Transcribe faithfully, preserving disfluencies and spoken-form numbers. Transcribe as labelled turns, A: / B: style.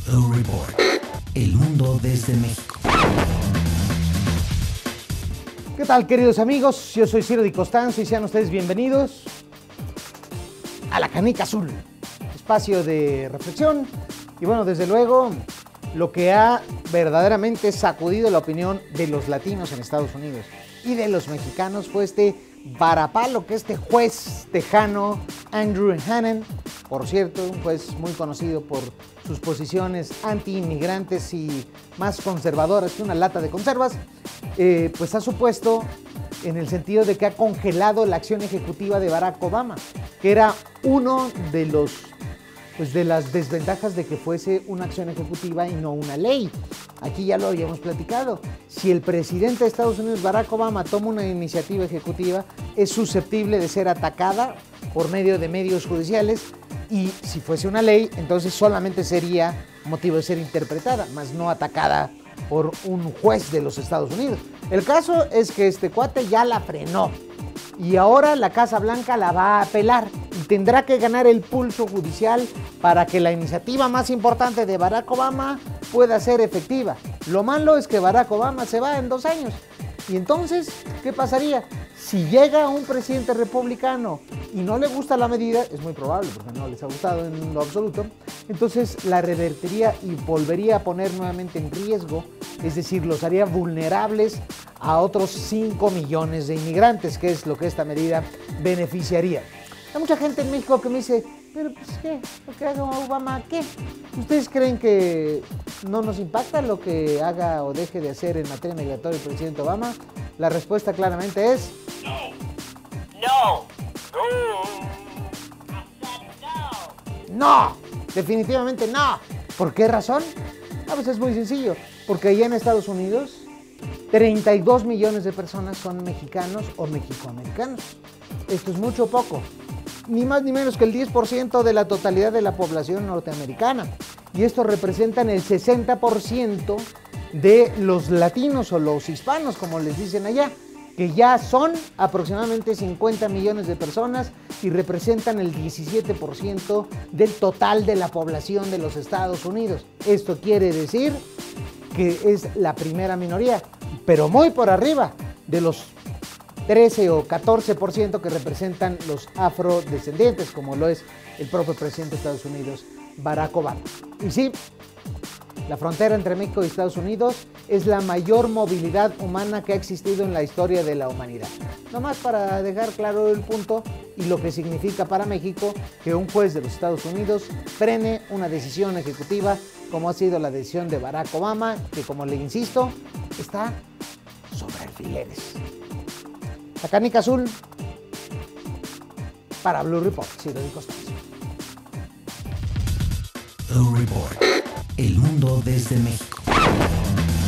A: Blue Report. El mundo desde México.
B: ¿Qué tal, queridos amigos? Yo soy Ciro Di Costanzo y sean ustedes bienvenidos a La Canica Azul, espacio de reflexión y bueno, desde luego, lo que ha verdaderamente sacudido la opinión de los latinos en Estados Unidos y de los mexicanos fue este varapalo que este juez tejano Andrew Hanen, por cierto, un juez muy conocido por sus posiciones anti-inmigrantes y más conservadoras que una lata de conservas, eh, pues ha supuesto en el sentido de que ha congelado la acción ejecutiva de Barack Obama, que era uno de los pues de las desventajas de que fuese una acción ejecutiva y no una ley. Aquí ya lo habíamos platicado. Si el presidente de Estados Unidos, Barack Obama, toma una iniciativa ejecutiva, es susceptible de ser atacada por medio de medios judiciales y si fuese una ley, entonces solamente sería motivo de ser interpretada, más no atacada por un juez de los Estados Unidos. El caso es que este cuate ya la frenó y ahora la Casa Blanca la va a apelar y tendrá que ganar el pulso judicial para que la iniciativa más importante de Barack Obama pueda ser efectiva. Lo malo es que Barack Obama se va en dos años. Y entonces, ¿qué pasaría? Si llega un presidente republicano y no le gusta la medida, es muy probable porque no les ha gustado en lo absoluto, entonces la revertiría y volvería a poner nuevamente en riesgo, es decir, los haría vulnerables a otros cinco millones de inmigrantes, que es lo que esta medida beneficiaría. Hay mucha gente en México que me dice, pero pues ¿qué? ¿Lo que haga Obama qué? ¿Ustedes creen que no nos impacta lo que haga o deje de hacer en materia migratoria el presidente Obama? La respuesta claramente es
C: No. No.
B: no, definitivamente no. ¿Por qué razón? Ah, pues es muy sencillo, porque allá en Estados Unidos treinta y dos millones de personas son mexicanos o mexicoamericanos. Esto es mucho o poco. Ni más ni menos que el diez por ciento de la totalidad de la población norteamericana. Y esto representan el sesenta por ciento de los latinos o los hispanos, como les dicen allá, que ya son aproximadamente cincuenta millones de personas y representan el diecisiete por ciento del total de la población de los Estados Unidos. Esto quiere decir que es la primera minoría, pero muy por arriba de los trece o catorce por ciento que representan los afrodescendientes, como lo es el propio presidente de Estados Unidos, Barack Obama. Y sí, la frontera entre México y Estados Unidos es la mayor movilidad humana que ha existido en la historia de la humanidad. Nomás para dejar claro el punto y lo que significa para México que un juez de los Estados Unidos frene una decisión ejecutiva como ha sido la decisión de Barack Obama, que como le insisto, está sobre alfileres. La Canica Azul para Blue Report, Ciro Di Costanzo.
A: Blue Report. El mundo desde México.